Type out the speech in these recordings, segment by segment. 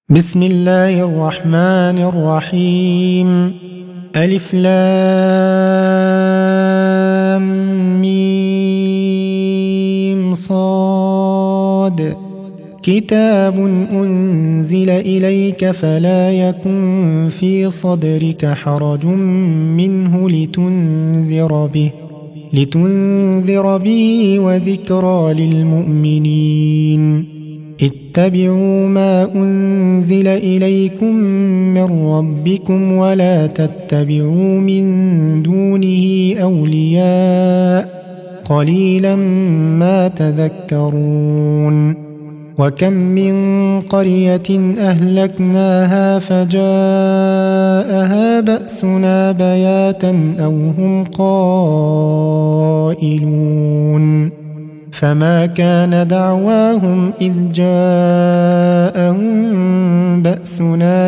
بسم الله الرحمن الرحيم. ألف لام ميم صاد. كتاب أنزل إليك فلا يكن في صدرك حرج منه لتنذر به وذكرى للمؤمنين. اتبعوا ما أنزل إليكم من ربكم ولا تتبعوا من دونه أولياء قليلا ما تذكرون. وكم من قرية أهلكناها فجاءها بأسنا بياتا أو هم قائلون. فما كان دعواهم إذ جاءهم بأسنا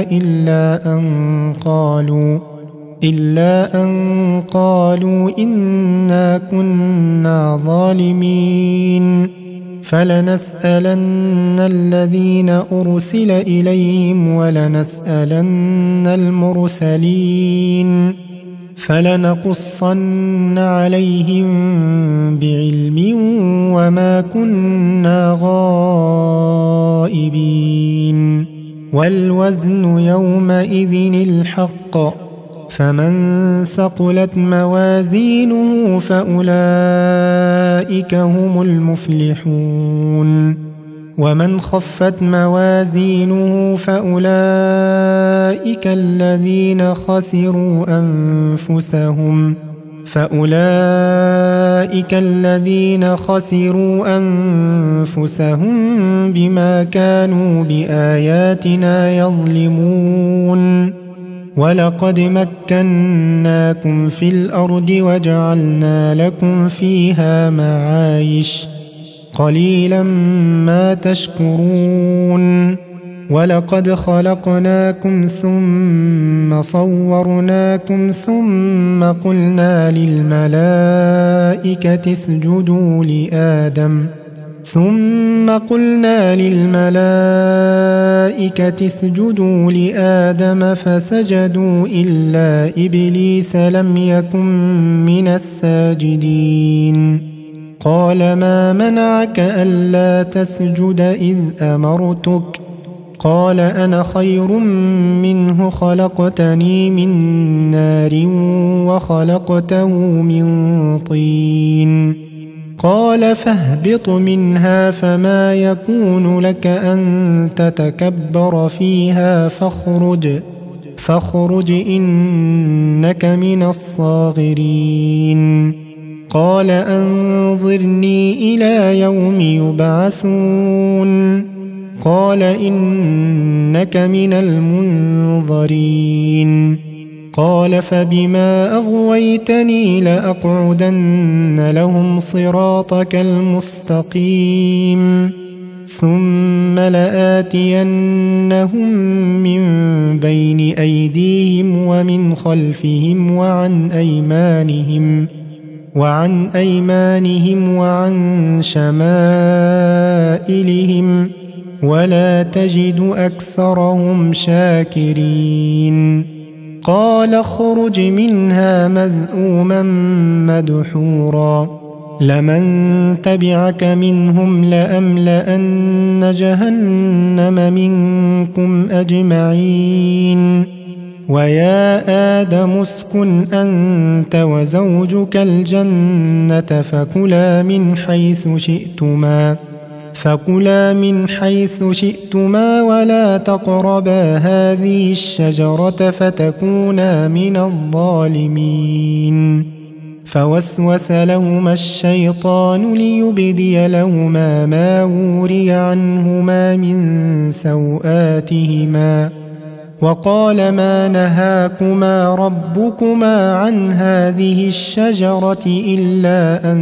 إلا أن قالوا إنا كنا ظالمين. فلنسألن الذين أرسل إليهم ولنسألن المرسلين فلنقصن عليهم بعلم وما كنا غائبين. والوزن يومئذ الحق فمن ثقلت موازينه فأولئك هم المفلحون. ومن خفت موازينه فأولئك الذين خسروا أنفسهم بما كانوا بآياتنا يظلمون. ولقد مكناكم في الأرض وجعلنا لكم فيها معايش قليلا ما تشكرون. ولقد خلقناكم ثم صورناكم ثم قلنا للملائكة اسجدوا لآدم فسجدوا إلا إبليس لم يكن من الساجدين. قال ما منعك ألا تسجد إذ أمرتك؟ قال أنا خير منه خلقتني من نار وخلقته من طين. قال فاهبط منها فما يكون لك أن تتكبر فيها فاخرج إنك من الصاغرين. قال أنظرني إلى يوم يبعثون. قال إنك من المنظرين. قال فبما أغويتني لأقعدن لهم صراطك المستقيم ثم لآتينهم من بين أيديهم ومن خلفهم وعن أيمانهم وعن شمائلهم ولا تجد أكثرهم شاكرين. قال اخرج منها مذءوما مدحورا لمن تبعك منهم لأملأن جهنم منكم أجمعين. ويا آدم اسكن أنت وزوجك الجنة فكلا من حيث شئتما ولا تقربا هذه الشجرة فتكونا من الظالمين. فوسوس لهما الشيطان ليبدي لهما ما وري عنهما من سوآتهما وقال ما نهاكما ربكما عن هذه الشجرة إلا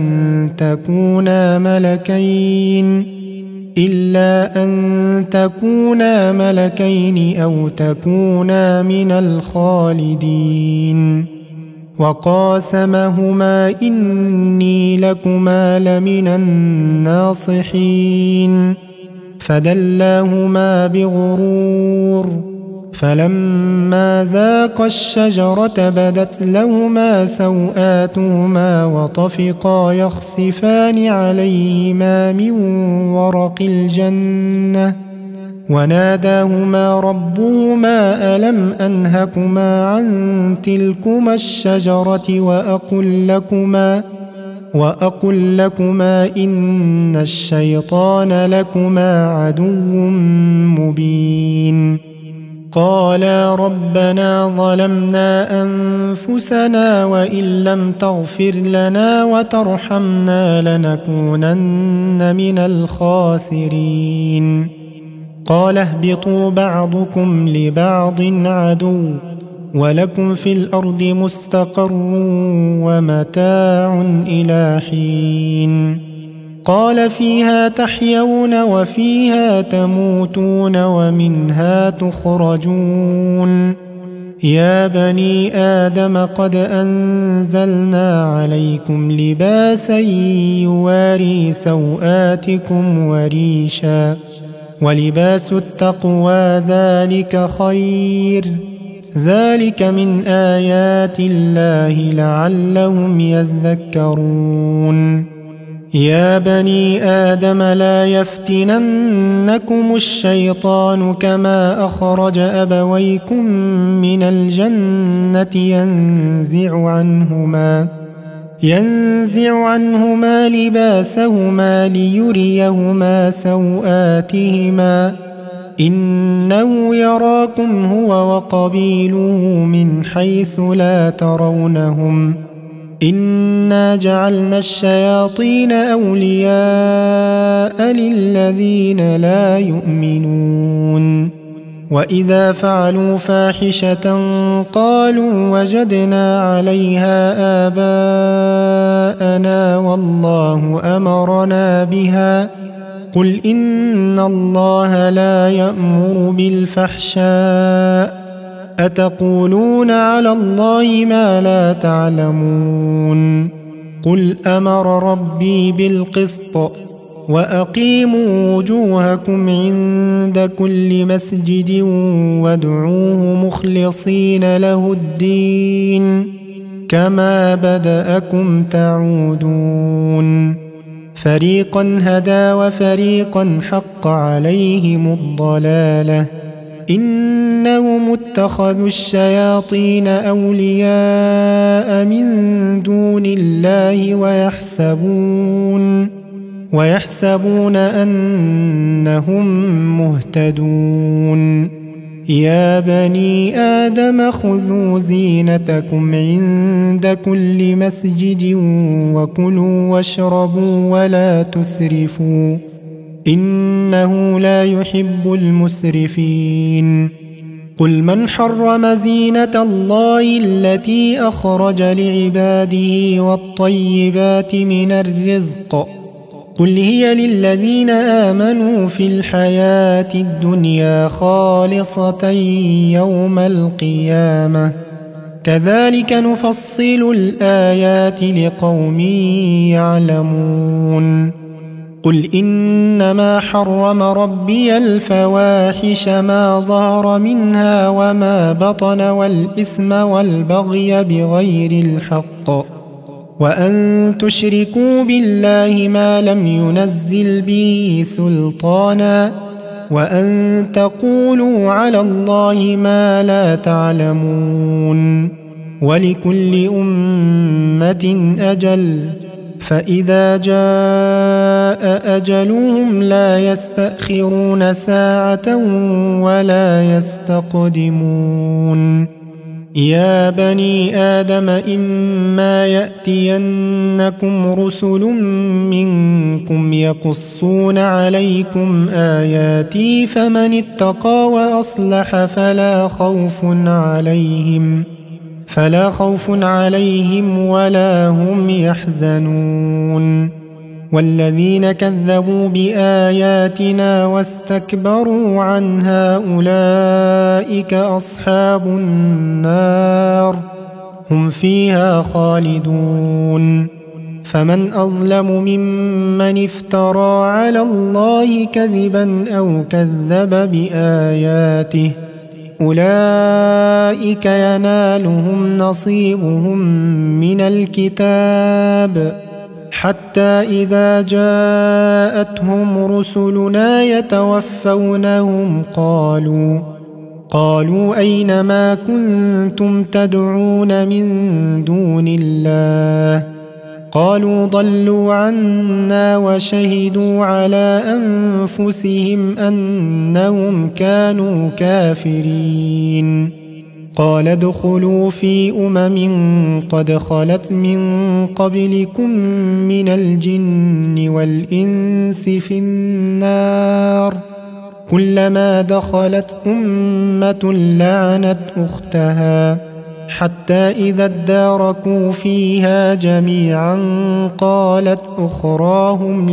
أن تكونا ملكين أو تكونا من الخالدين. وقاسمهما إني لكما لمن الناصحين فدلاهما بغرور فلما ذاقا الشجرة بدت لهما سوآتهما وطفقا يخصفان عليهما من ورق الجنة وناداهما ربهما ألم أنهكما عن تلكما الشجرة وأقل لكما إن الشيطان لكما عدو مبين قالا ربنا ظلمنا أنفسنا وإن لم تغفر لنا وترحمنا لنكونن من الخاسرين قال اهبطوا بعضكم لبعض عدو ولكم في الأرض مستقر ومتاع إلى حين قال فيها تحيون وفيها تموتون ومنها تخرجون يا بني آدم قد أنزلنا عليكم لباسا يواري سوآتكم وريشا ولباس التقوى ذلك خير ذلك من آيات الله لعلهم يذكرون يا بني آدم لا يفتننكم الشيطان كما أخرج أبويكم من الجنة ينزع عنهما لباسهما ليريهما سوآتهما إنه يراكم هو وقبيله من حيث لا ترونهم إنا جعلنا الشياطين أولياء للذين لا يؤمنون وإذا فعلوا فاحشة قالوا وجدنا عليها آباءنا والله أمرنا بها قل إن الله لا يأمر بالفحشاء أتقولون على الله ما لا تعلمون قل أمر ربي بالقسط وأقيموا وجوهكم عند كل مسجد وادعوه مخلصين له الدين كما بدأكم تعودون فريقا هدى وفريقا حق عليهم الضلالة إنهم اتخذوا الشياطين أولياء من دون الله ويحسبون أنهم مهتدون يا بني آدم خذوا زينتكم عند كل مسجد وكلوا واشربوا ولا تسرفوا إنه لا يحب المسرفين قل من حرم زينة الله التي أخرج لعباده والطيبات من الرزق قل هي للذين آمنوا في الحياة الدنيا خالصة يوم القيامة كذلك نفصل الآيات لقوم يعلمون قل إنما حرم ربي الفواحش ما ظهر منها وما بطن والإثم والبغي بغير الحق وأن تشركوا بالله ما لم ينزل به سلطانا وأن تقولوا على الله ما لا تعلمون ولكل أمة أجل فإذا جاء أجلهم لا يستأخرون ساعة ولا يستقدمون يا بني آدم إما يأتينكم رسل منكم يقصون عليكم آياتي فمن اتقى وأصلح فلا خوف عليهم ولا هم يحزنون والذين كذبوا بآياتنا واستكبروا عنها أولئك أصحاب النار هم فيها خالدون فمن أظلم ممن افترى على الله كذبا أو كذب بآياته أولئك ينالهم نصيبهم من الكتاب حتى إذا جاءتهم رسلنا يتوفونهم قالوا أين ما كنتم تدعون من دون الله قالوا ضلوا عنا وشهدوا على أنفسهم أنهم كانوا كافرين قال ادخلوا في قد خلت من قبلكم من الجن والإنس في النار كلما دخلت أمة لعنت أختها حتى إذا اداركوا فيها جميعا قالت أخراهم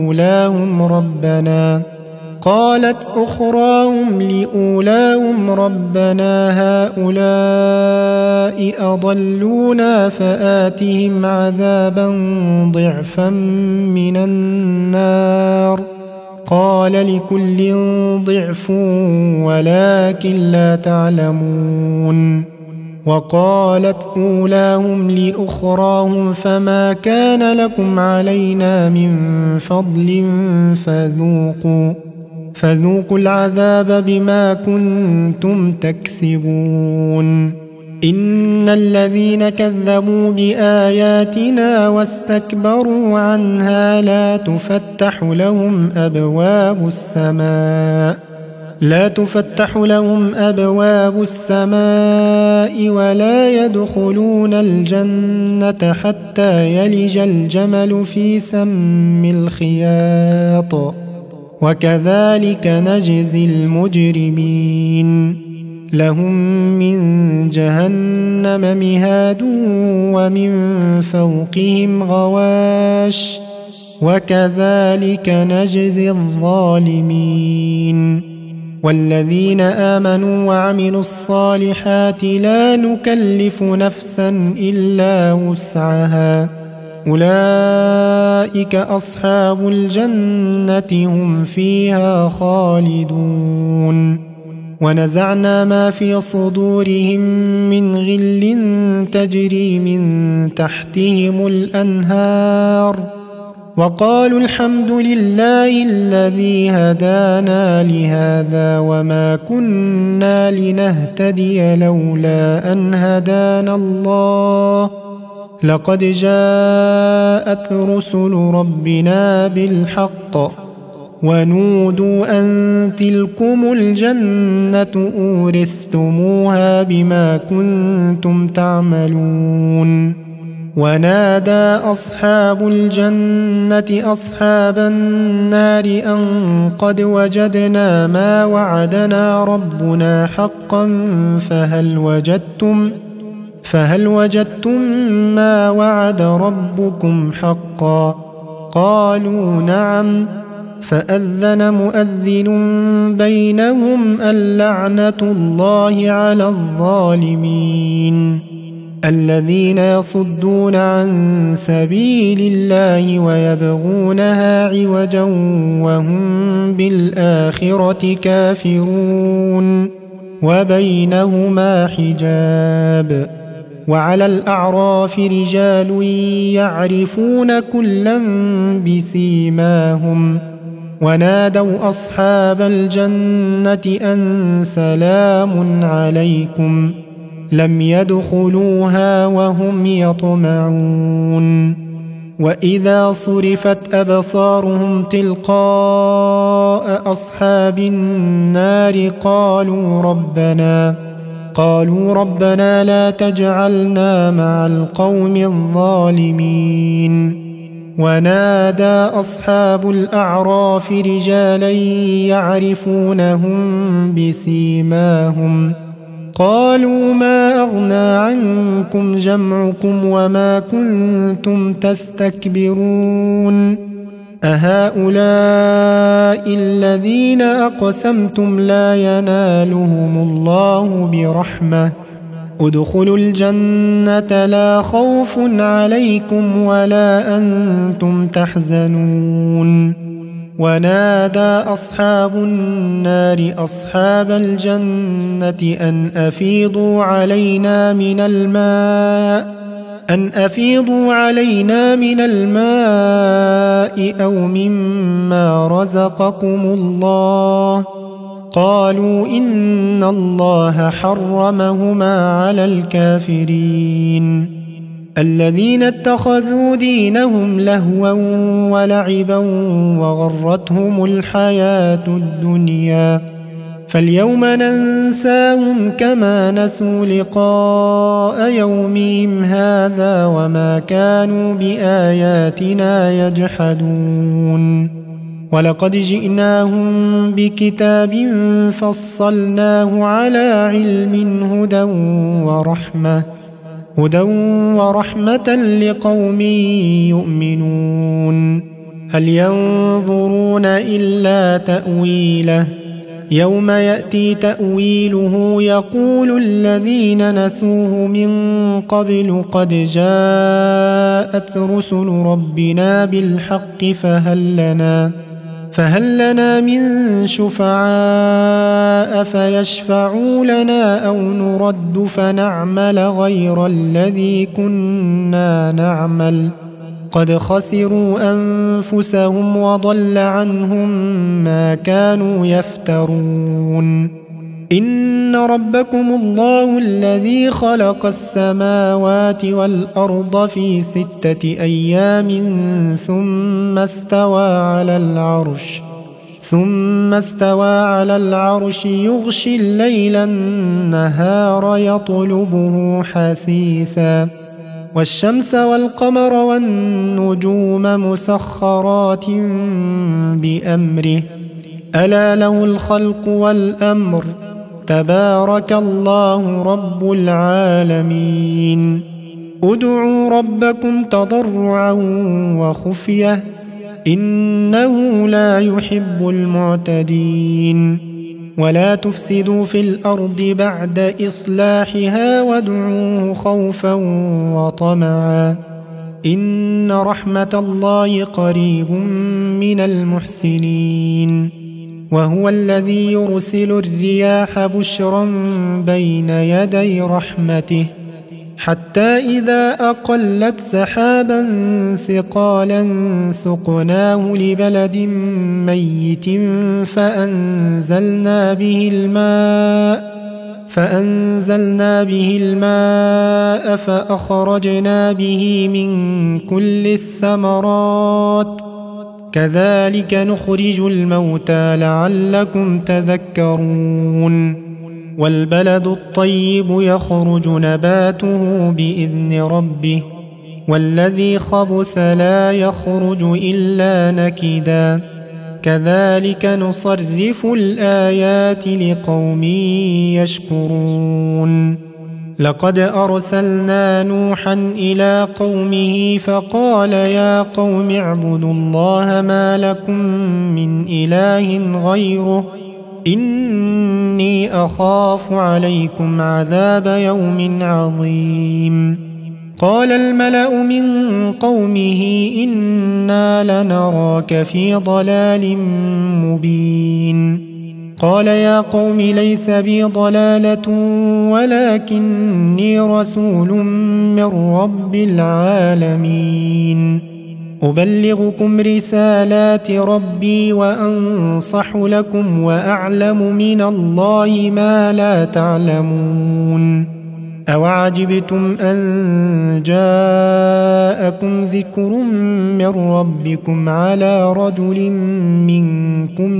لأولاهم ربنا هؤلاء أضلونا فآتهم عذابا ضعفا من النار قال لكل ضعف ولكن لا تعلمون وقالت أولاهم لأخراهم فما كان لكم علينا من فضل فذوقوا العذاب بما كنتم تكسبون إن الذين كذبوا بآياتنا واستكبروا عنها لا تفتح لهم أبواب السماء ولا يدخلون الجنة حتى يلج الجمل في سم الخياط وكذلك نجزي المجرمين لهم من جهنم مهاد ومن فوقهم غواش وكذلك نجزي الظالمين والذين آمنوا وعملوا الصالحات لا نكلف نفسا إلا وسعها أولئك أصحاب الجنة هم فيها خالدون ونزعنا ما في صدورهم من غل تجري من تحتهم الأنهار وقالوا الحمد لله الذي هدانا لهذا وما كنا لنهتدي لولا أن هدانا الله لقد جاءت رسل ربنا بالحق ونودوا أن تلكم الجنة أورثتموها بما كنتم تعملون ونادى أصحاب الجنة أصحاب النار أن قد وجدنا ما وعدنا ربنا حقا فهل وجدتم ما وعد ربكم حقا قالوا نعم فأذن مؤذن بينهم اللعنة الله على الظالمين الذين يصدون عن سبيل الله ويبغونها عوجا وهم بالآخرة كافرون وبينهما حجاب وعلى الأعراف رجال يعرفون كلا بسيماهم ونادوا أصحاب الجنة أن سلام عليكم لم يدخلوها وهم يطمعون وإذا صرفت أبصارهم تلقاء أصحاب النار قالوا ربنا لا تجعلنا مع القوم الظالمين ونادى أصحاب الأعراف رجالا يعرفونهم بسيماهم قالوا ما أغنى عنكم جمعكم وما كنتم تستكبرون أهؤلاء الذين أقسمتم لا ينالهم الله برحمة ادخلوا الجنة لا خوف عليكم ولا أنتم تحزنون ونادى أصحاب النار أصحاب الجنة أن أفيضوا علينا من الماء أو مما رزقكم الله قالوا إن الله حرمهما على الكافرين الذين اتخذوا دينهم لهوا ولعبا وغرتهم الحياة الدنيا فاليوم ننساهم كما نسوا لقاء يومهم هذا وما كانوا بآياتنا يجحدون ولقد جئناهم بكتاب فصلناه على علم هدى ورحمة لقوم يؤمنون هل ينظرون إلا تأويله يوم يأتي تأويله يقول الذين نسوه من قبل قد جاءت رسل ربنا بالحق فهل لنا من شفعاء فيشفعوا لنا أو نرد فنعمل غير الذي كنا نعمل قد خسروا أنفسهم وضل عنهم ما كانوا يفترون إن ربكم الله الذي خلق السماوات والأرض في 6 أيام ثم استوى على العرش يغشي الليل النهار يطلبه حثيثا والشمس والقمر والنجوم مسخرات بأمره ألا له الخلق والأمر تبارك الله رب العالمين ادعوا ربكم تضرعا وخفية إنه لا يحب المعتدين ولا تفسدوا في الأرض بعد إصلاحها وادعوه خوفا وطمعا إن رحمة الله قريب من المحسنين وهو الذي يرسل الرياح بشرا بين يدي رحمته حتى إذا أقلت سحابا ثقالا سقناه لبلد ميت فأنزلنا به الماء فأخرجنا به من كل الثمرات كذلك نخرج الموتى لعلكم تذكرون والبلد الطيب يخرج نباته بإذن ربه والذي خبث لا يخرج إلا نكدا كذلك نصرف الآيات لقوم يشكرون لقد أرسلنا نوحا إلى قومه فقال يا قوم اعبدوا الله ما لكم من إله غيره إني أخاف عليكم عذاب يوم عظيم قال الملأ من قومه إنا لنراك في ضلال مبين قال يا قوم ليس بي ضلالة ولكني رسول من رب العالمين أبلغكم رسالات ربي وأنصح لكم وأعلم من الله ما لا تعلمون أوعجبتم أن جاءكم ذكر من ربكم على رجل منكم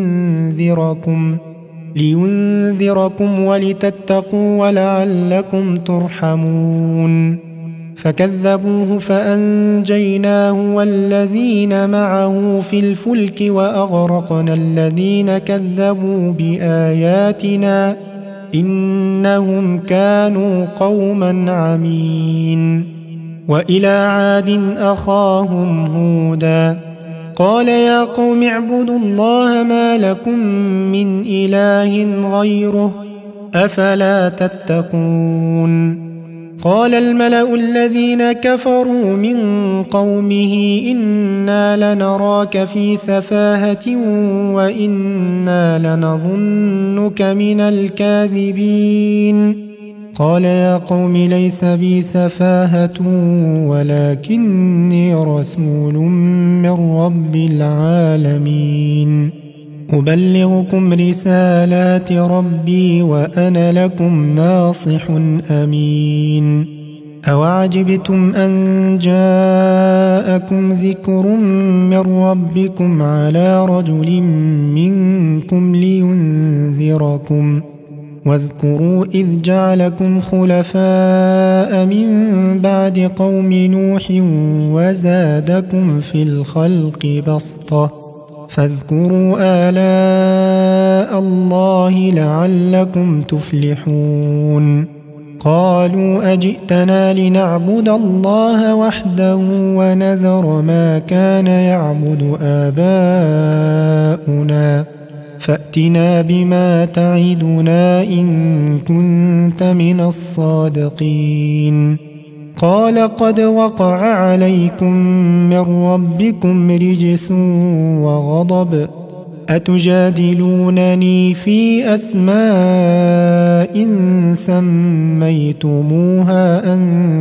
لينذركم ولتتقوا ولعلكم ترحمون فكذبوه فأنجيناه والذين معه في الفلك وأغرقنا الذين كذبوا بآياتنا إنهم كانوا قوما عمين وإلى عاد أخاهم هودا قال يا قوم اعبدوا الله ما لكم من إله غيره أفلا تتقون قال الملأ الذين كفروا من قومه إنا لنراك في سفاهة وإنا لنظنك من الكاذبين قال يا قوم ليس بي سفاهة ولكني رسول من رب العالمين أبلغكم رسالات ربي وأنا لكم ناصح أمين أوعجبتم أن جاءكم ذكر من ربكم على رجل منكم لينذركم واذكروا إذ جعلكم خلفاء من بعد قوم نوح وزادكم في الخلق بسطة فاذكروا آلاء الله لعلكم تفلحون قالوا أجئتنا لنعبد الله وحده ونذر ما كان يعبد آباؤنا فأتنا بما تعدنا إن كنت من الصادقين قال قد وقع عليكم من ربكم رجس وغضب أتجادلونني في أسماء سميتموها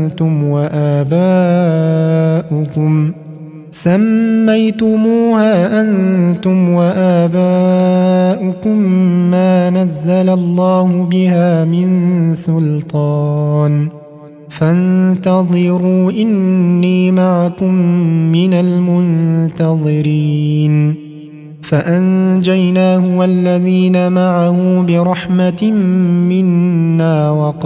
أنتم وآباؤكم ما نزل الله بها من سلطان فانتظروا إني معكم من المنتظرين فأنجيناه والذين معه برحمة منا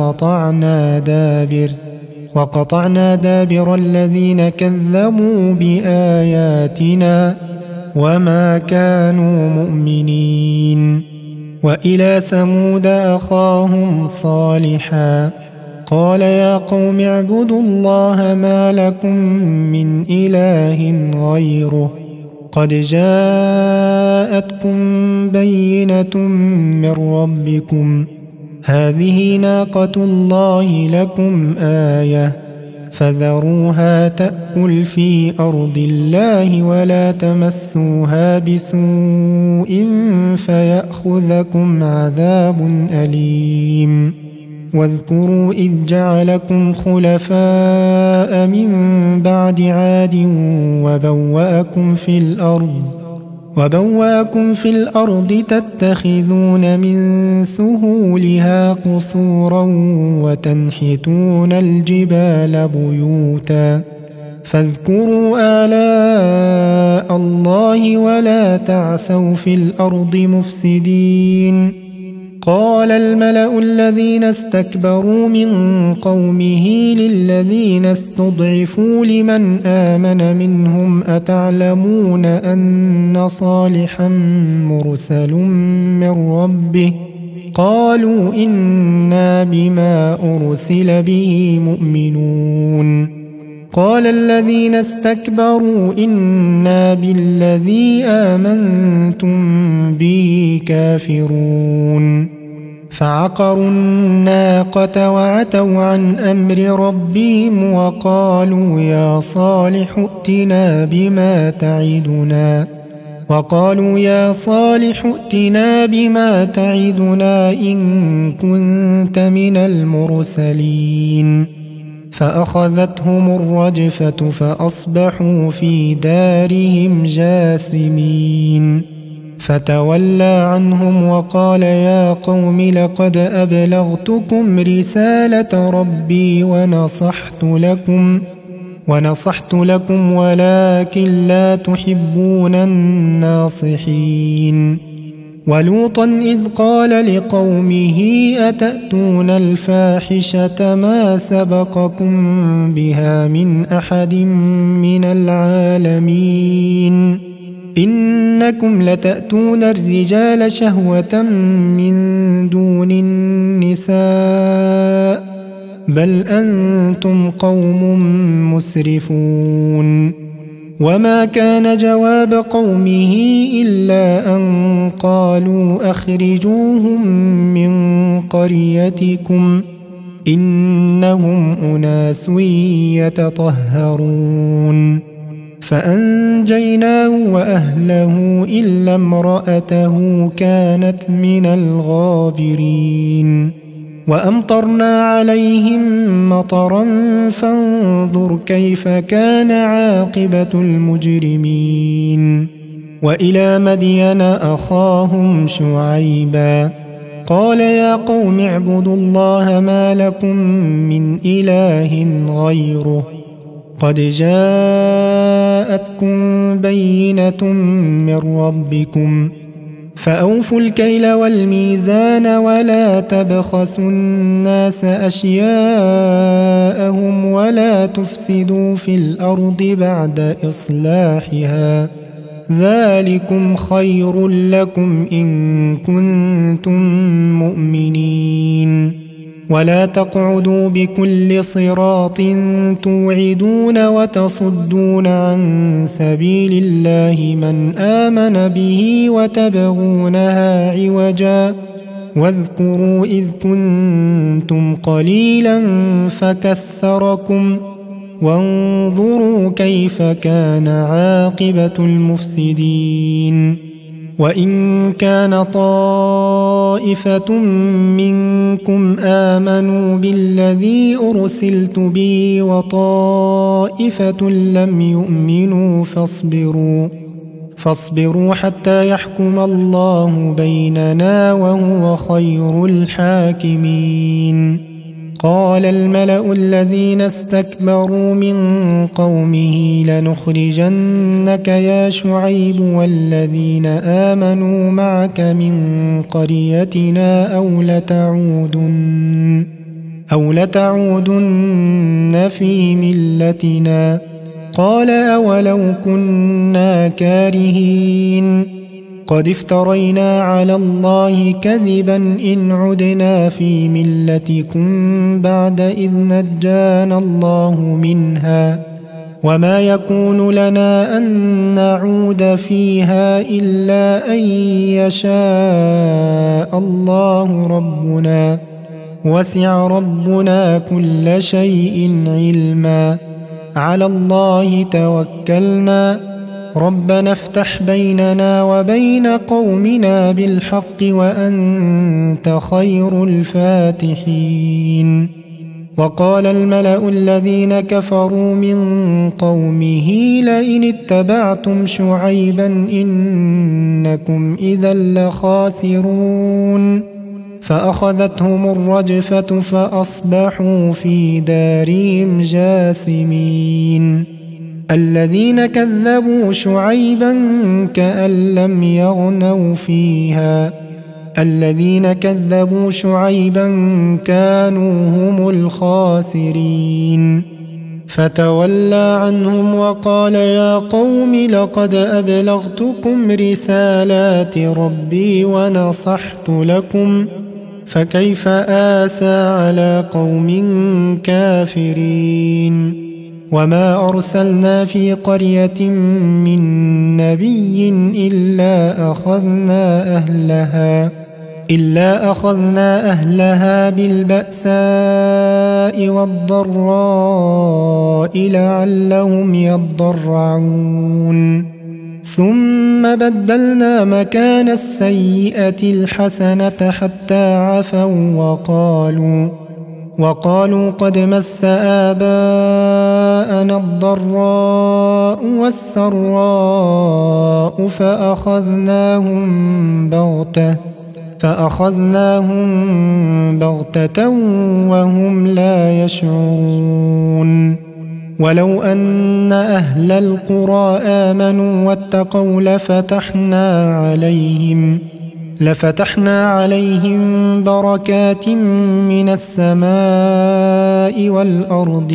وقطعنا دابر الذين كذبوا بآياتنا وما كانوا مؤمنين وإلى ثمود أخاهم صالحا قال يا قوم اعبدوا الله ما لكم من إله غيره قد جاءتكم بينة من ربكم هذه ناقة الله لكم آية فذروها تأكل في أرض الله ولا تمسوها بسوء فيأخذكم عذاب أليم واذكروا إذ جعلكم خلفاء من بعد عاد وبوأكم في الأرض تتخذون من سهولها قصورا وتنحتون الجبال بيوتا فاذكروا آلاء الله ولا تعثوا في الأرض مفسدين قال الملأ الذين استكبروا من قومه للذين استضعفوا لمن آمن منهم أتعلمون أن صالحا مرسل من ربه قالوا إنا بما أرسل به مؤمنون قال الذين استكبروا إنا بالذي آمنتم به كافرون فعقروا الناقة وعتوا عن أمر ربهم وقالوا يا صالح ائتنا بما تعدنا إن كنت من المرسلين فأخذتهم الرجفة فأصبحوا في دارهم جاثمين فتولى عنهم وقال يا قوم لقد أبلغتكم رسالة ربي ونصحت لكم ولكن لا تحبون الناصحين ولوطا إذ قال لقومه أتأتون الفاحشة ما سبقكم بها من أحد من العالمين إنكم لتأتون الرجال شهوة من دون النساء بل أنتم قوم مسرفون وما كان جواب قومه إلا أن قالوا أخرجوهم من قريتكم إنهم أناس يتطهرون فأنجيناه وأهله إلا امرأته كانت من الغابرين وأمطرنا عليهم مطرا فانظر كيف كان عاقبة المجرمين وإلى مدين أخاهم شعيبا قال يا قوم اعبدوا الله ما لكم من إله غيره قد جاءتكم بينة من ربكم فأوفوا الكيل والميزان ولا تبخسوا الناس أشياءهم ولا تفسدوا في الأرض بعد إصلاحها ذلكم خير لكم إن كنتم مؤمنين ولا تقعدوا بكل صراط توعدون وتصدون عن سبيل الله من آمن به وتبغونها عوجا واذكروا إذ كنتم قليلا فكثركم وانظروا كيف كان عاقبة المفسدين وإن كان طائفة منكم آمنوا بالذي أرسلت به وطائفة لم يؤمنوا فاصبروا حتى يحكم الله بيننا وهو خير الحاكمين قال الملأ الذين استكبروا من قومه لنخرجنك يا شعيب والذين آمنوا معك من قريتنا أو لتعودن في ملتنا قال أولو كنا كارهين قد افترينا على الله كذبا إن عدنا في ملتكم بعد إذ نجانا الله منها وما يكون لنا أن نعود فيها إلا أن يشاء الله ربنا وسع ربنا كل شيء علما على الله توكلنا ربنا افتح بيننا وبين قومنا بالحق وأنت خير الفاتحين وقال الملأ الذين كفروا من قومه لئن اتبعتم شعيبا إنكم إذا لخاسرون فأخذتهم الرجفة فأصبحوا في دارهم جاثمين الذين كذبوا شعيبا كأن لم يغنوا فيها الذين كذبوا شعيبا كانوا هم الخاسرين فتولى عنهم وقال يا قوم لقد أبلغتكم رسالات ربي ونصحت لكم فكيف آسى على قوم كافرين وما أرسلنا في قرية من نبي إلا أخذنا أهلها بالبأساء والضراء لعلهم يضرعون ثم بدلنا مكان السيئة الحسنة حتى عفوا وقالوا قد مس آباءنا الضراء والسراء فأخذناهم بغتة وهم لا يشعرون ولو أن أهل القرى آمنوا واتقوا لفتحنا عليهم بركات من السماء والأرض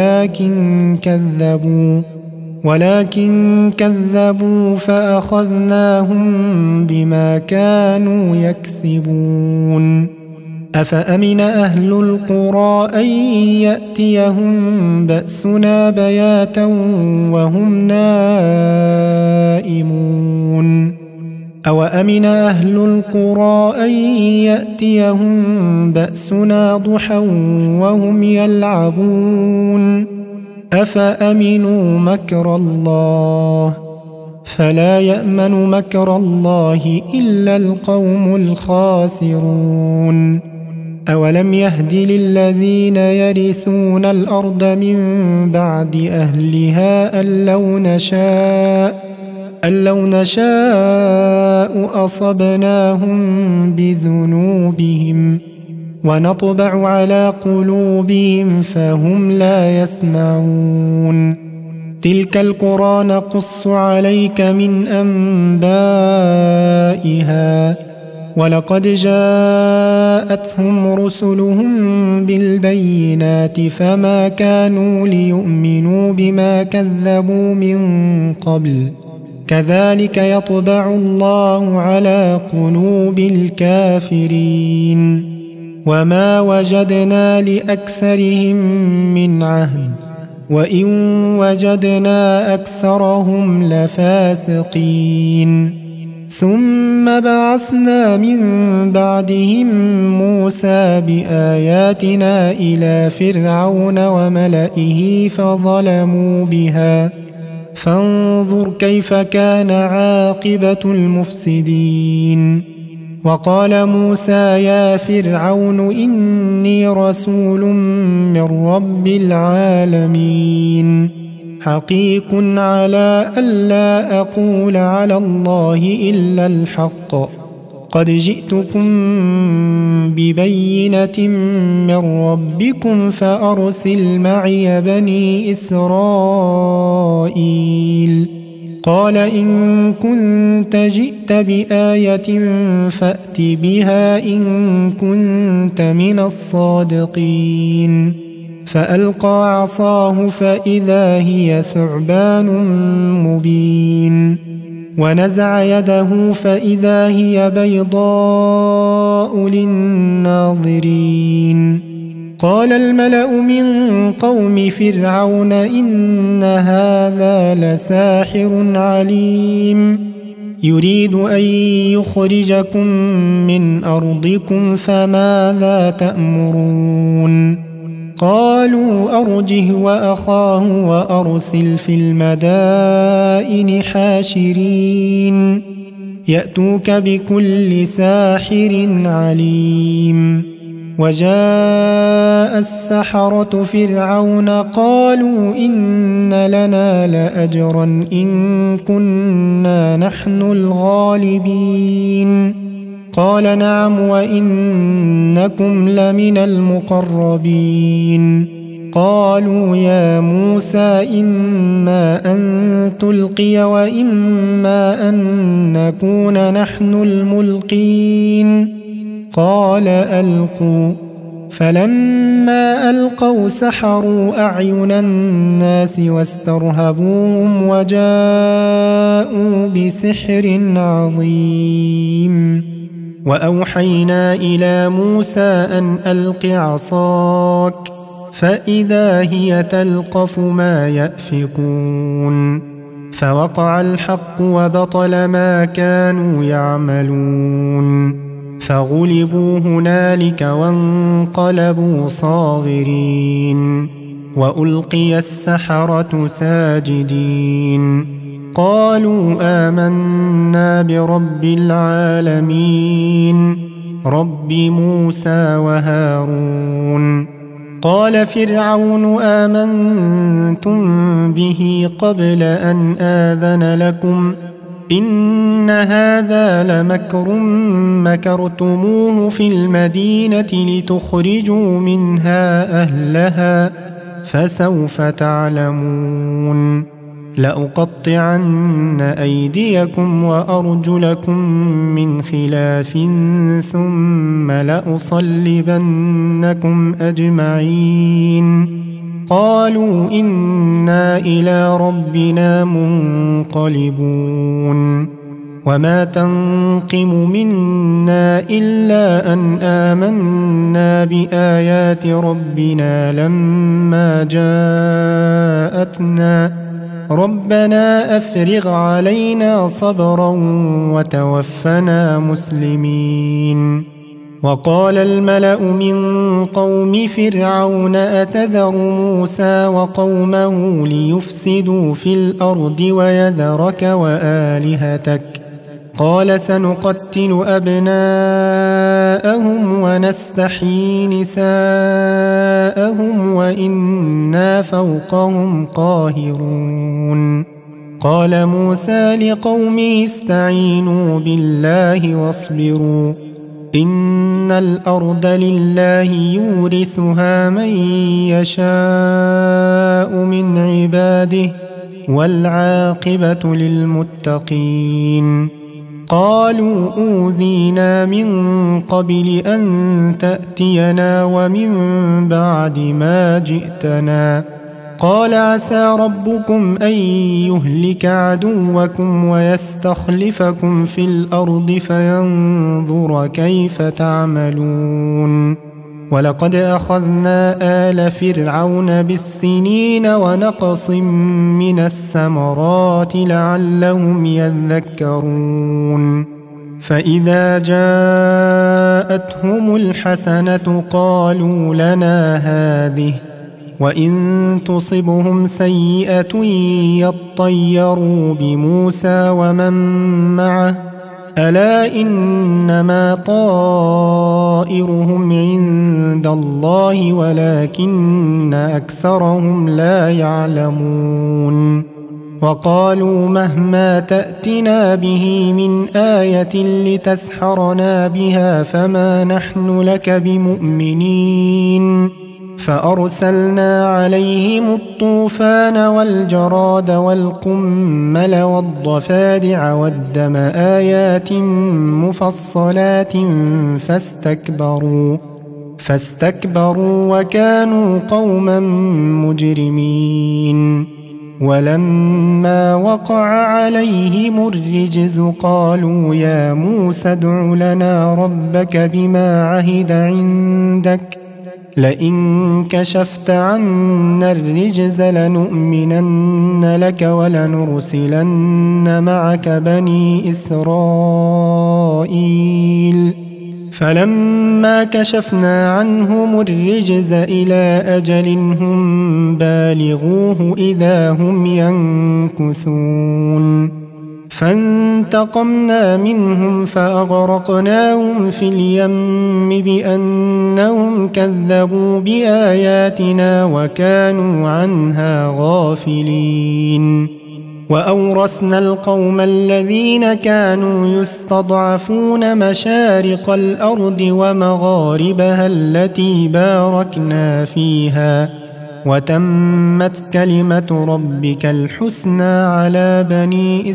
ولكن كذبوا فأخذناهم بما كانوا يكسبون أفأمن أهل القرى أن يأتيهم بأسنا بياتا وهم نائمون أوأمن أهل القرى أن يأتيهم بأسنا ضحى وهم يلعبون أفأمنوا مكر الله فلا يأمن مكر الله إلا القوم الخاسرون أولم يهد للذين يرثون الأرض من بعد أهلها أن لو نشاء أصبناهم بذنوبهم ونطبع على قلوبهم فهم لا يسمعون تلك القرى نقص عليك من أنبائها ولقد جاءتهم رسلهم بالبينات فما كانوا ليؤمنوا بما كذبوا من قبل كذلك يطبع الله على قلوب الكافرين وما وجدنا لأكثرهم من عهد وإن وجدنا أكثرهم لفاسقين ثم بعثنا من بعدهم موسى بآياتنا إلى فرعون وملئه فظلموا بها فانظر كيف كان عاقبة المفسدين وقال موسى يا فرعون إني رسول من رب العالمين حقيق على ألا أقول على الله إلا الحق قد جئتكم ببينة من ربكم فأرسل معي بني إسرائيل قال إن كنت جئت بآية فأت بها إن كنت من الصادقين فألقى عصاه فإذا هي ثعبان مبين ونزع يده فإذا هي بيضاء للناظرين قال الملأ من قوم فرعون إن هذا لساحر عليم يريد أن يخرجكم من أرضكم فماذا تأمرون قالوا أرجه وأخاه وأرسل في المدائن حاشرين يأتوك بكل ساحر عليم وجاء السحرة فرعون قالوا إن لنا لأجرا إن كنا نحن الغالبين قال نعم وإنكم لمن المقربين قالوا يا موسى إما أن تلقي وإما أن نكون نحن الملقين قال ألقوا فلما ألقوا سحروا أعين الناس واسترهبوهم وجاءوا بسحر عظيم وأوحينا إلى موسى أن ألق عصاك فإذا هي تلقف ما يأفكون فوقع الحق وبطل ما كانوا يعملون فغلبوا هنالك وانقلبوا صاغرين وألقي السحرة ساجدين قالوا آمنا برب العالمين رب موسى وهارون قال فرعون آمنتم به قبل أن آذن لكم إن هذا لمكر مكرتموه في المدينة لتخرجوا منها أهلها فسوف تعلمون لأقطعن أيديكم وأرجلكم من خلاف ثم لأصلبنكم أجمعين قالوا إنا إلى ربنا منقلبون وما تنقم منا إلا أن آمنا بآيات ربنا لما جاءتنا ربنا أفرغ علينا صبرا وتوفنا مسلمين. وقال الملأ من قوم فرعون أتذر موسى وقومه ليفسدوا في الأرض ويذرك وآلهتك قال سنقتل أبناءهم ونستحيي نساءهم وإنا فوقهم قاهرون. قال موسى لقومه استعينوا بالله واصبروا إن الأرض لله يورثها من يشاء من عباده والعاقبة للمتقين. قالوا أوذينا من قبل أن تأتينا ومن بعد ما جئتنا قال عسى ربكم أن يهلك عدوكم ويستخلفكم في الأرض فينظر كيف تعملون. ولقد أخذنا آل فرعون بالسنين ونقص من الثمرات لعلهم يذكرون. فإذا جاءتهم الحسنة قالوا لنا هذه وإن تصبهم سيئة يطيروا بموسى ومن معه ألا إنما طائرهم عند الله ولكن أكثرهم لا يعلمون. وقالوا مهما تأتنا به من آية لتسحرنا بها فما نحن لك بمؤمنين. فأرسلنا عليهم الطوفان والجراد والقمل والضفادع والدم آيات مفصلات فاستكبروا وكانوا قوما مجرمين. ولما وقع عليهم الرجز قالوا يا موسى ادع لنا ربك بما عهد عندك لئن كشفت عنا الرجز لنؤمنن لك ولنرسلن معك بني إسرائيل. فلما كشفنا عنهم الرجز إلى أجل هم بالغوه إذا هم ينكثون. فانتقمنا منهم فأغرقناهم في اليم بأنهم كذبوا بآياتنا وكانوا عنها غافلين. وأورثنا القوم الذين كانوا يستضعفون مشارق الأرض ومغاربها التي باركنا فيها وتمت كلمة ربك الحسنى على بني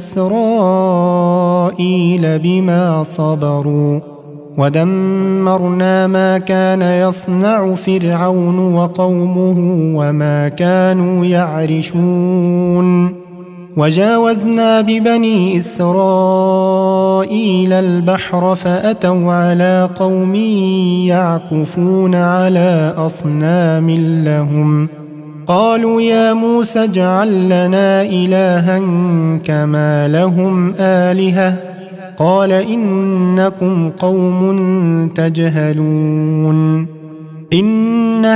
إسرائيل بما صبروا ودمرنا ما كان يصنع فرعون وقومه وما كانوا يعرشون. وجاوزنا ببني إسرائيل البحر فأتوا على قوم يعكفون على أصنام لهم قالوا يا موسى اجعل لنا إلها كما لهم آلهة قال إنكم قوم تجهلون. إن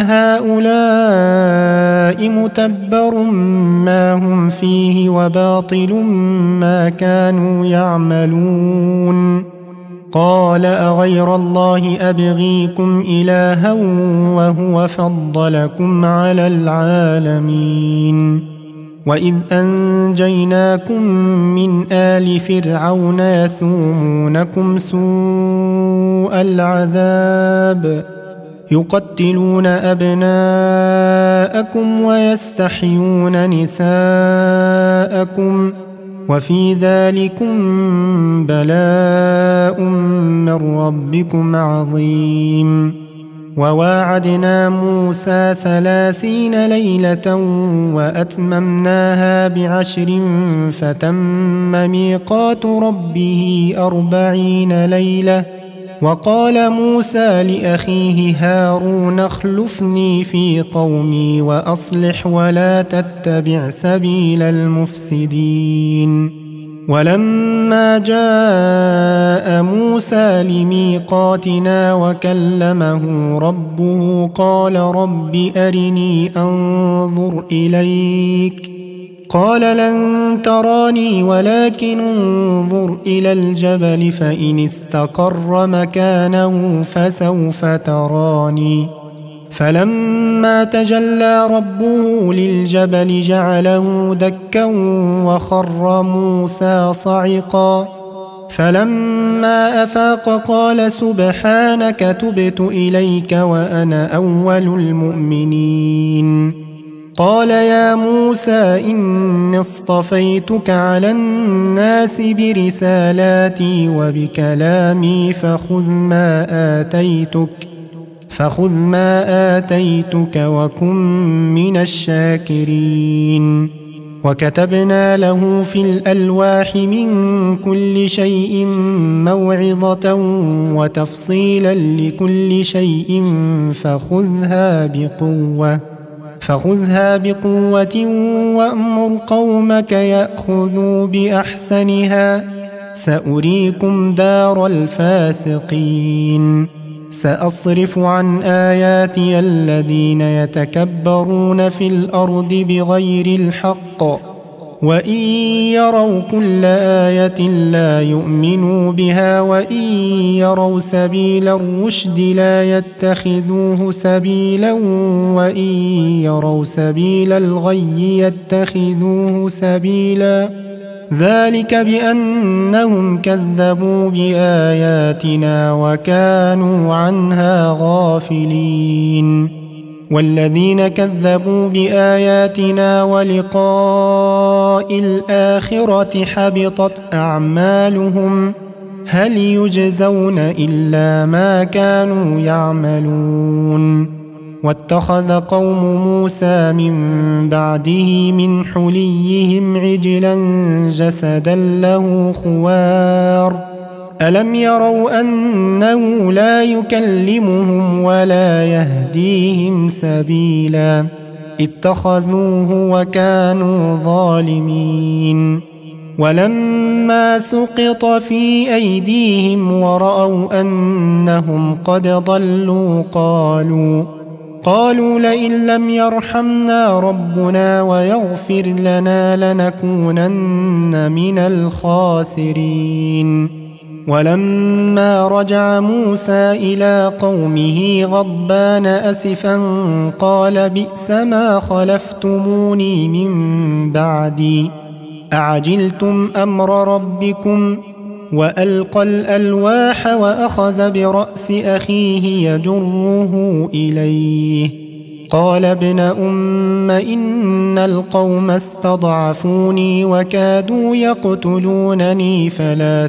هؤلاء متبر ما هم فيه وباطل ما كانوا يعملون. قال أغير الله أبغيكم إلها وهو فضلكم على العالمين. وإذ أنجيناكم من آل فرعون يسومونكم سوء العذاب يقتلون أبناءكم ويستحيون نساءكم وفي ذلكم بلاء من ربكم عظيم. وواعدنا موسى 30 ليلة وأتممناها ب10 فتم ميقات ربه 40 ليلة وقال موسى لأخيه هارون اخلفني في قومي وأصلح ولا تتبع سبيل المفسدين. ولما جاء موسى لميقاتنا وكلمه ربه قال رب أرني أنظر إليك قال لن تراني ولكن انظر إلى الجبل فإن استقر مكانه فسوف تراني. فلما تجلى ربه للجبل جعله دكا وخر موسى صعقا. فلما أفاق قال سبحانك تبت إليك وأنا أول المؤمنين. قال يا موسى إني اصطفيتك على الناس برسالاتي وبكلامي فخذ ما آتيتك وكن من الشاكرين. وكتبنا له في الألواح من كل شيء موعظة وتفصيلا لكل شيء فخذها بقوة وأمر قومك يأخذوا بأحسنها سأريكم دار الفاسقين. سأصرف عن آياتي الذين يتكبرون في الأرض بغير الحق وإن يروا كل آية لا يؤمنوا بها وإن يروا سبيل الرشد لا يتخذوه سبيلا وإن يروا سبيل الغي يتخذوه سبيلا. ذلك بأنهم كذبوا بآياتنا وكانوا عنها غافلين. والذين كذبوا بآياتنا ولقاء الآخرة حبطت أعمالهم هل يجزون إلا ما كانوا يعملون. واتخذ قوم موسى من بعده من حليهم عجلا جسدا له خوار ألم يروا أنه لا يكلمهم ولا يهديهم سبيلا اتخذوه وكانوا ظالمين. ولما سقط في أيديهم ورأوا أنهم قد ضلوا قالوا لئن لم يرحمنا ربنا ويغفر لنا لنكونن من الخاسرين. ولما رجع موسى إلى قومه غضبان أسفا قال بئس ما خلفتموني من بعدي أعجلتم أمر ربكم وألقى الألواح وأخذ برأس أخيه يجره إليه قال ابن أم إن القوم استضعفوني وكادوا يقتلونني فلا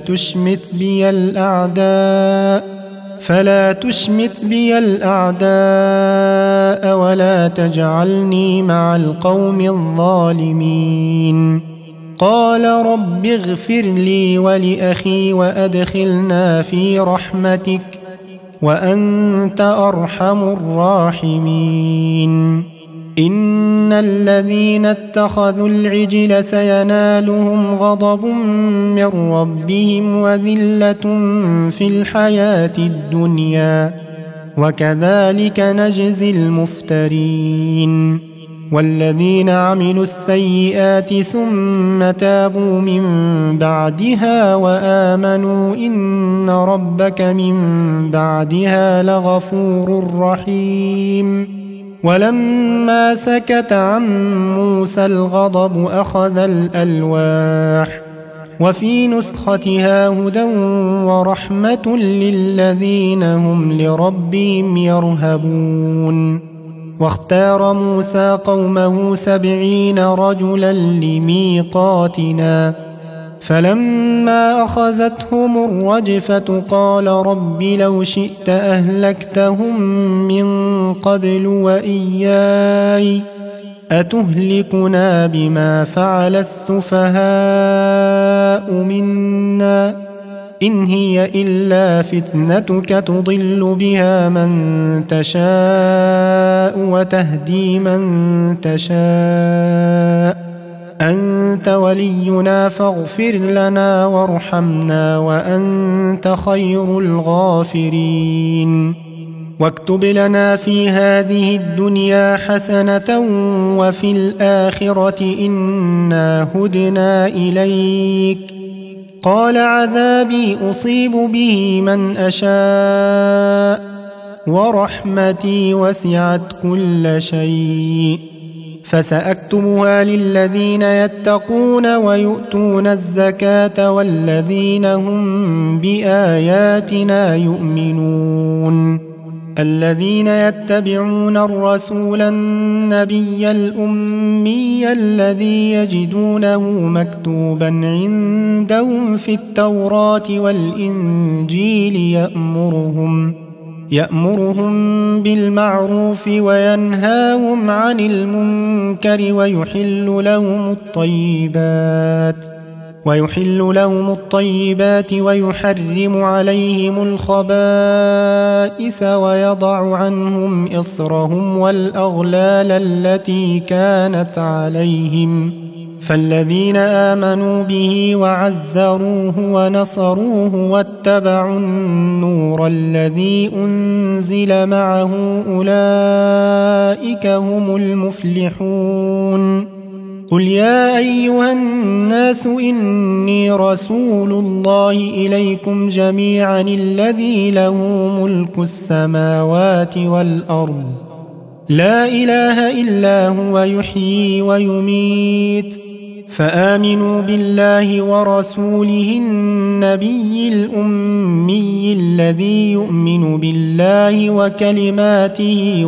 تشمت بي الأعداء ولا تجعلني مع القوم الظالمين. قال رب اغفر لي ولأخي وأدخلنا في رحمتك وأنت أرحم الراحمين. إن الذين اتخذوا العجل سينالهم غضب من ربهم وذلة في الحياة الدنيا وكذلك نجزي المفترين. والذين عملوا السيئات ثم تابوا من بعدها وآمنوا إن ربك من بعدها لغفور رحيم. ولما سكت عن موسى الغضب أخذ الألواح وفي نسختها هدى ورحمة للذين هم لربهم يرهبون. واختار موسى قومه 70 رجلا لميقاتنا فلما أخذتهم الرجفة قال رب لو شئت أهلكتهم من قبل وإياي أتهلكنا بما فعل السفهاء منا إن هي إلا فتنتك تضل بها من تشاء وتهدي من تشاء أنت ولينا فاغفر لنا وارحمنا وأنت خير الغافرين واكتب لنا في هذه الدنيا حسنة وفي الآخرة إنا هدنا إليك قال عذابي أصيب به من أشاء ورحمتي وسعت كل شيء فسأكتبها للذين يتقون ويؤتون الزكاة والذين هم بآياتنا يؤمنون الذين يتبعون الرسول النبي الأمي الذي يجدونه مكتوبا عندهم في التوراة والإنجيل يأمرهم بالمعروف وينهاهم عن المنكر ويحل لهم الطيبات ويحرم عليهم الخبائث ويضع عنهم إصرهم والأغلال التي كانت عليهم فالذين آمنوا به وعزروه ونصروه واتبعوا النور الذي أنزل معه أولئك هم المفلحون قل يا أيها الناس إني رسول الله إليكم جميعا الذي له ملك السماوات والأرض لا إله إلا هو يحيي ويميت فآمنوا بالله ورسوله النبي الأمي الذي يؤمن بالله وكلماته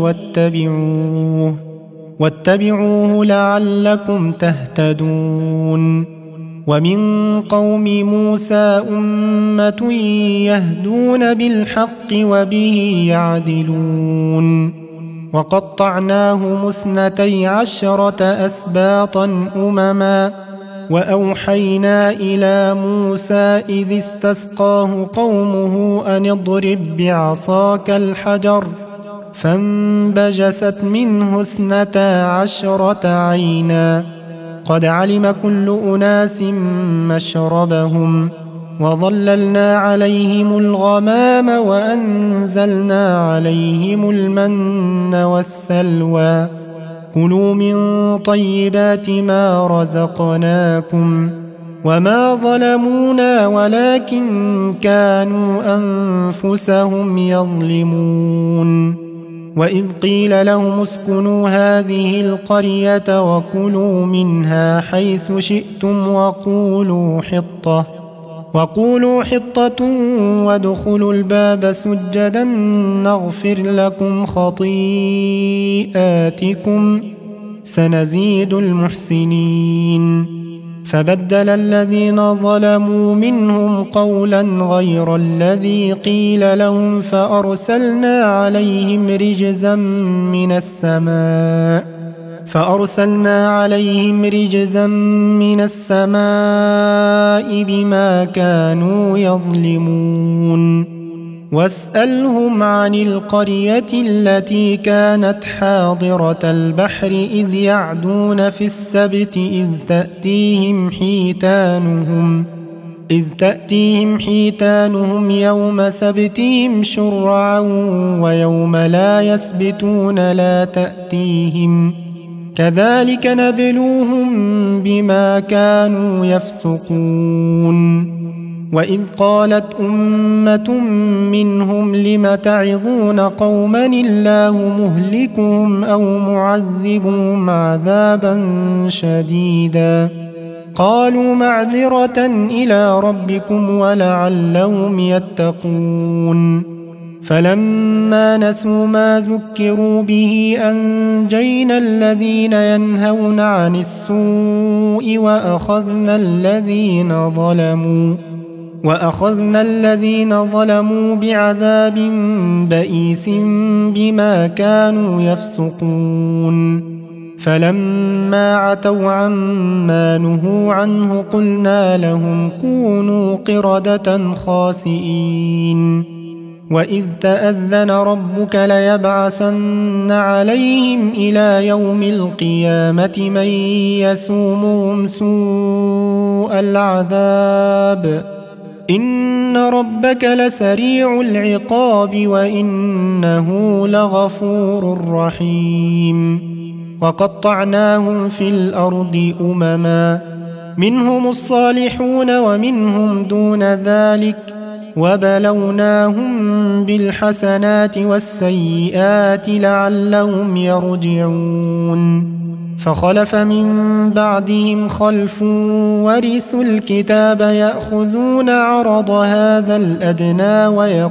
واتبعوه لعلكم تهتدون ومن قوم موسى أمة يهدون بالحق وبه يعدلون وقطعناهم 12 أسباطا أمما وأوحينا إلى موسى إذ استسقاه قومه أن اضرب بعصاك الحجر فانبجست منه 12 عينا قد علم كل أناس مشربهم وظللنا عليهم الغمام وأنزلنا عليهم المن والسلوى كلوا من طيبات ما رزقناكم وما ظلمونا ولكن كانوا أنفسهم يظلمون وإذ قيل لهم اسكنوا هذه القرية وكلوا منها حيث شئتم وقولوا حطة وادخلوا الباب سجدا نغفر لكم خطيئاتكم سنزيد المحسنين فبدل الذين ظلموا منهم قولا غير الذي قيل لهم فأرسلنا عليهم رجزا من السماء بما كانوا يظلمون واسألهم عن القرية التي كانت حاضرة البحر إذ يعدون في السبت إذ تأتيهم حيتانهم يوم سبتهم شرعا ويوم لا يسبتون لا تأتيهم كذلك نبلوهم بما كانوا يفسقون وإذ قالت أمة منهم لم تعظون قوما الله مهلكهم أو معذبهم عذابا شديدا قالوا معذرة إلى ربكم ولعلهم يتقون فلما نسوا ما ذكروا به أنجينا الذين ينهون عن السوء وأخذنا الذين ظلموا بعذاب بئيس بما كانوا يفسقون فلما عتوا عما نهوا عنه قلنا لهم كونوا قردة خاسئين وإذ تأذن ربك ليبعثن عليهم إلى يوم القيامة من يسومهم سوء العذاب إن ربك لسريع العقاب وإنه لغفور رحيم وقطعناهم في الأرض أمما منهم الصالحون ومنهم دون ذلك وبلوناهم بالحسنات والسيئات لعلهم يرجعون فخلف من بعدهم خلف ورثوا الكتاب يأخذون عرض هذا الأدنى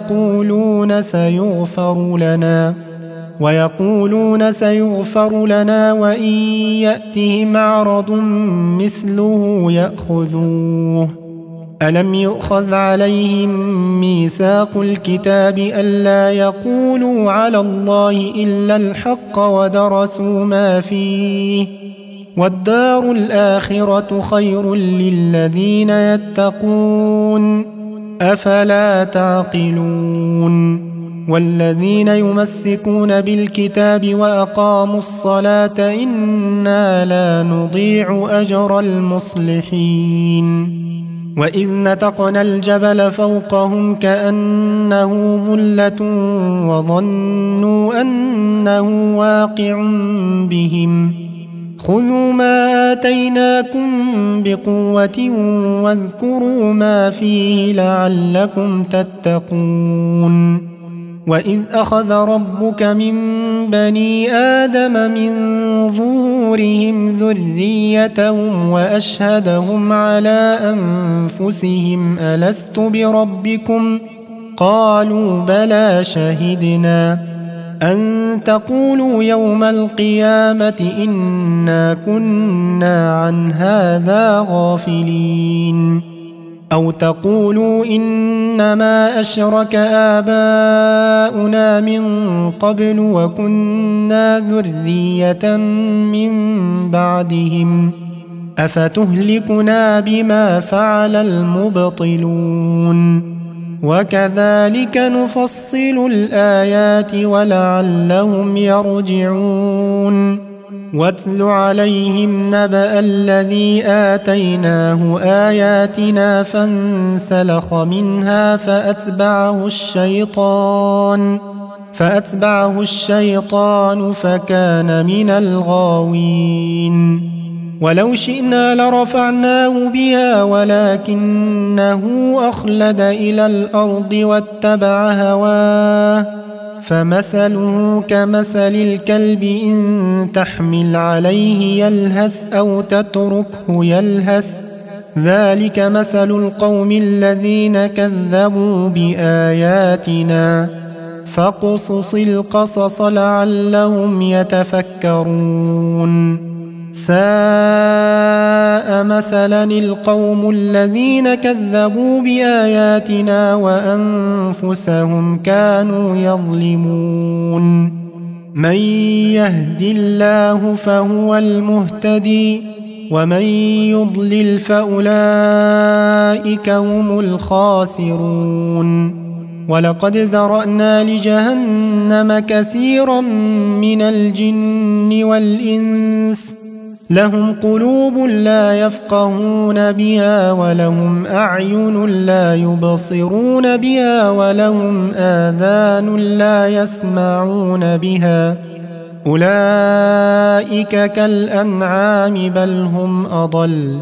ويقولون سيغفر لنا وإن يأتهم عرض مثله يأخذوه ألم يؤخذ عليهم ميثاق الكتاب ألا يقولوا على الله إلا الحق ودرسوا ما فيه والدار الآخرة خير للذين يتقون أفلا تعقلون والذين يمسكون بالكتاب وأقاموا الصلاة إنا لا نضيع أجر المصلحين وإذ نتقنا الجبل فوقهم كأنه ظلة وظنوا أنه واقع بهم خذوا ما آتيناكم بقوة واذكروا ما فيه لعلكم تتقون وإذ أخذ ربك من بني آدم من ظهورهم ذريتهم وأشهدهم على أنفسهم ألست بربكم قالوا بلى شهدنا أن تقولوا يوم القيامة إنا كنا عن هذا غافلين أو تقولوا إنما أشرك آباؤنا من قبل وكنا ذرية من بعدهم أفتهلكنا بما فعل المبطلون وكذلك نفصل الآيات ولعلهم يرجعون واتل عليهم نبأ الذي آتيناه آياتنا فانسلخ منها فأتبعه الشيطان فكان من الغاوين ولو شئنا لرفعناه بها ولكنه أخلد إلى الأرض واتبع هواه فمثله كمثل الكلب إن تحمل عليه يلهث أو تتركه يلهث ذلك مثل القوم الذين كذبوا بآياتنا فاقصص القصص لعلهم يتفكرون ساء مثلا القوم الذين كذبوا بآياتنا وأنفسهم كانوا يظلمون من يهد الله فهو المهتدي ومن يضلل فأولئك هم الخاسرون ولقد ذرأنا لجهنم كثيرا من الجن والإنس لهم قلوب لا يفقهون بها ولهم أعين لا يبصرون بها ولهم آذان لا يسمعون بها أولئك كالأنعام بل هم أضل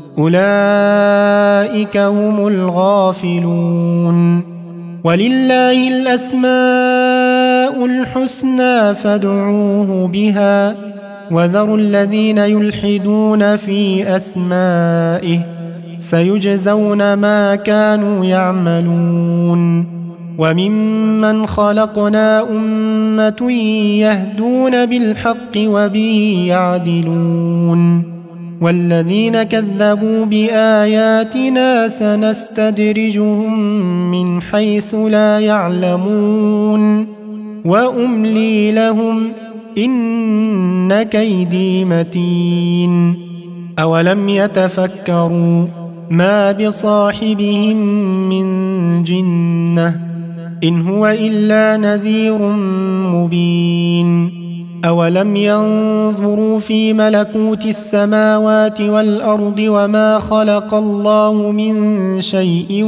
أولئك هم الغافلون ولله الأسماء الحسنى فادعوه بها وذروا الذين يلحدون في أسمائه سيجزون ما كانوا يعملون وممن خلقنا أمة يهدون بالحق وبه يعدلون والذين كذبوا بآياتنا سنستدرجهم من حيث لا يعلمون وأملي لهم إن كيدي متين أولم يتفكروا ما بصاحبهم من جنة إن هو إلا نذير مبين أولم ينظروا في ملكوت السماوات والأرض وما خلق الله من شيء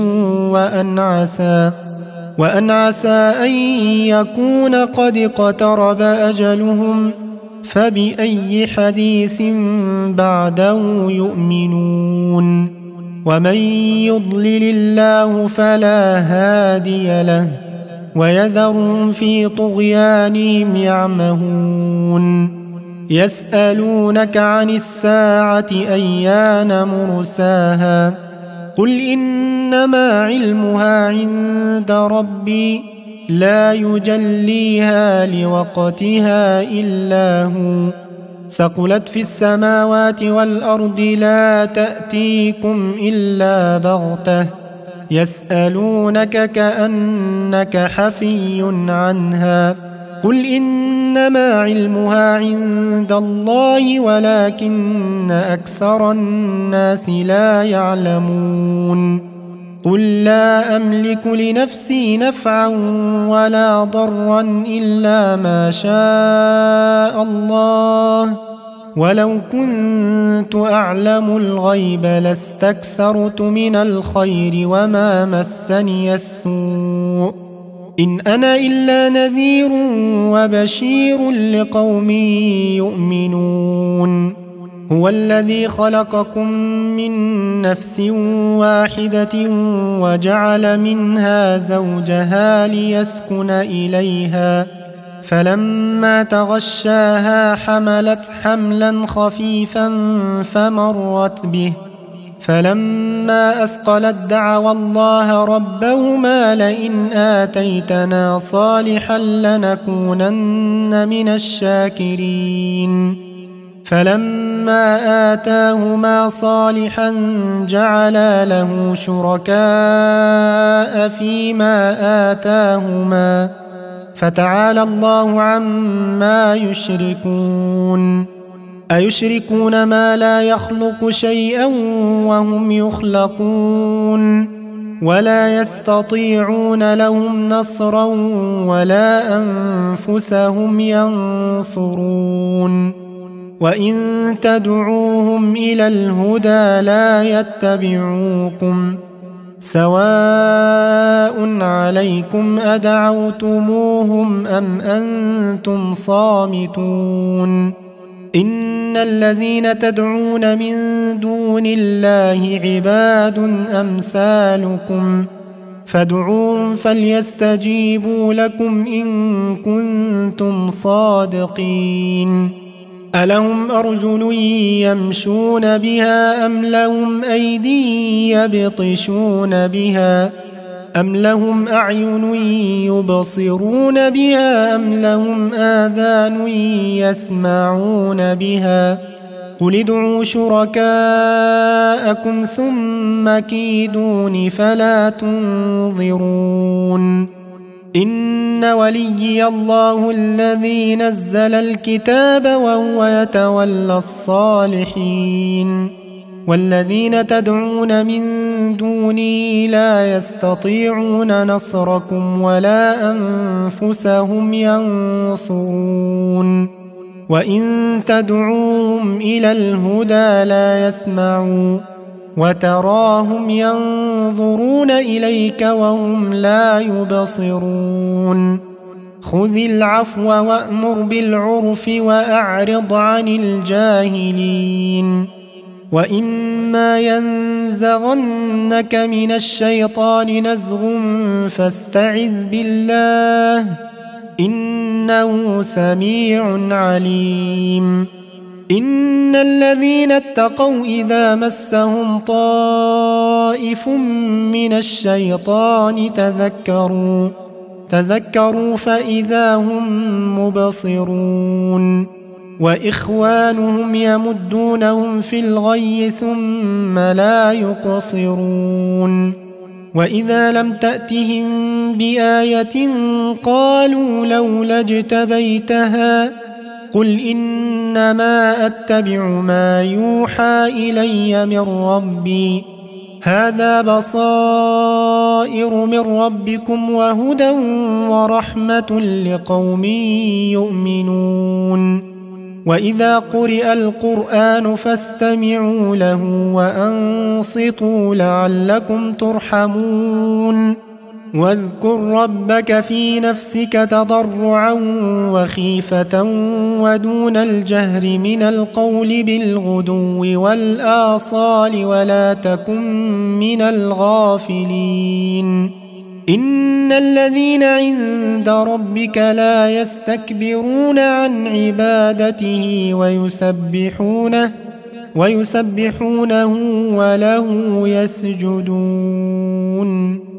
وأن عسى أن يكون قد اقترب أجلهم فبأي حديث بعده يؤمنون ومن يضلل الله فلا هادي له ويذرهم في طغيانهم يعمهون يسألونك عن الساعة أيان مرساها قل إنما علمها عند ربي لا يجليها لوقتها إلا هو ثقلت في السماوات والأرض لا تأتيكم إلا بغتة يسألونك كأنك حفي عنها قل إنما علمها عند الله ولكن أكثر الناس لا يعلمون قل لا أملك لنفسي نفعا ولا ضرا إلا ما شاء الله ولو كنت أعلم الغيب لاستكثرت من الخير وما مسني السوء إن أنا إلا نذير وبشير لقوم يؤمنون هو الذي خلقكم من نفس واحدة وجعل منها زوجها ليسكن إليها فلما تغشاها حملت حملا خفيفا فمرت به فلما أثقلت دعوا الله ربهما لئن آتيتنا صالحا لنكونن من الشاكرين فلما آتاهما صالحا جعلا له شركاء فيما آتاهما فتعالى الله عما يشركون أيشركون ما لا يخلق شيئا وهم يخلقون ولا يستطيعون لهم نصرا ولا أنفسهم ينصرون وإن تدعوهم إلى الهدى لا يتبعوكم سواء عليكم أدعوتموهم أم أنتم صامتون إن الذين تدعون من دون الله عباد أمثالكم فادعوهم فليستجيبوا لكم إن كنتم صادقين ألهم أرجل يمشون بها أم لهم أيدي يبطشون بها أم لهم أعين يبصرون بها أم لهم آذان يسمعون بها قل ادعوا شركاءكم ثم كيدون فلا تنظرون إن وليي الله الذي نزل الكتاب وهو يتولى الصالحين والذين تدعون من دونه لا يستطيعون نصركم ولا أنفسهم ينصرون وإن تدعوهم إلى الهدى لا يسمعوا وتراهم ينظرون إليك وهم لا يبصرون خذ العفو وأمر بالعرف وأعرض عن الجاهلين وإما ينزغنك من الشيطان نزغ فاستعذ بالله إنه سميع عليم إن الذين اتقوا إذا مسهم طائف من الشيطان تذكروا فإذا هم مبصرون وإخوانهم يمدونهم في الغي ثم لا يقصرون وإذا لم تأتهم بآية قالوا لولا اجتبيتها قل إنما أتبع ما يوحى إلي من ربي هذا بصائر من ربكم وهدى ورحمة لقوم يؤمنون وإذا قرئ القرآن فاستمعوا له وأنصتوا لعلكم ترحمون واذكر ربك في نفسك تضرعا وخيفة ودون الجهر من القول بالغدو والآصال ولا تكن من الغافلين إن الذين عند ربك لا يستكبرون عن عبادته ويسبحونه وله يسجدون